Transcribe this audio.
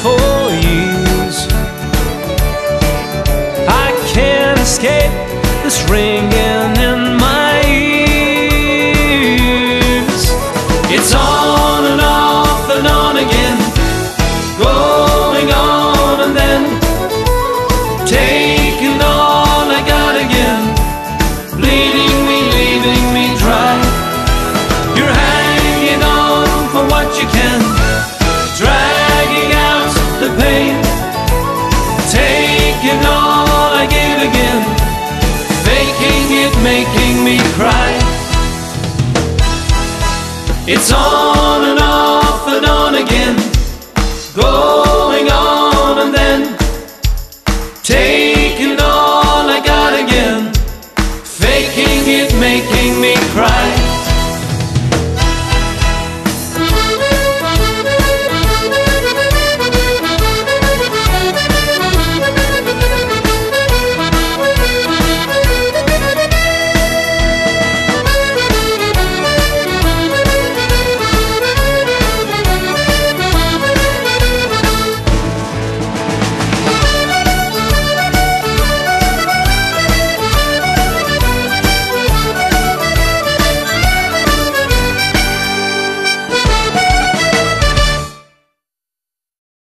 for years. I can't escape this ringing in my ears. It's on and off and on again, going on and then taking all I got again, bleeding me, leaving me dry. You're hanging on for what you can, dragging out the pain, taking all I give again, faking it, making me cry. It's on and off and on again, go